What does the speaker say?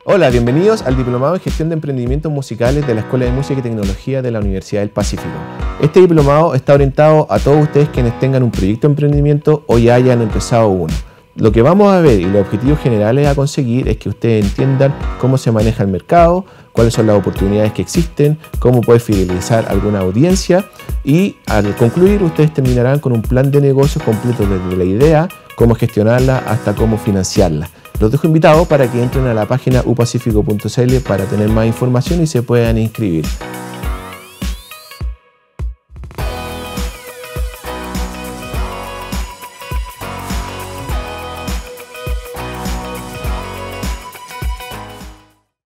Hola, bienvenidos al Diplomado en Gestión de Emprendimientos Musicales de la Escuela de Música y Tecnología de la Universidad del Pacífico. Este diplomado está orientado a todos ustedes quienes tengan un proyecto de emprendimiento o ya hayan empezado uno. Lo que vamos a ver y los objetivos generales a conseguir es que ustedes entiendan cómo se maneja el mercado, cuáles son las oportunidades que existen, cómo poder fidelizar alguna audiencia y al concluir ustedes terminarán con un plan de negocios completo desde la idea, cómo gestionarla hasta cómo financiarla. Los dejo invitados para que entren a la página upacifico.cl para tener más información y se puedan inscribir.